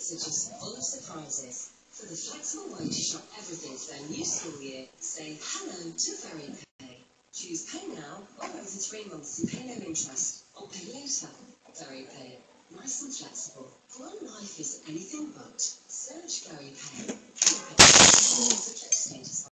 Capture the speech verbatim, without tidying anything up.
Weeks are just full of surprises. For the flexible way to shop everything for their new school year, say hello to VeralHog. Choose pay now or over three months and pay no interest, or pay later. VeralHog, nice and flexible. For when life is anything but, search VeralHog.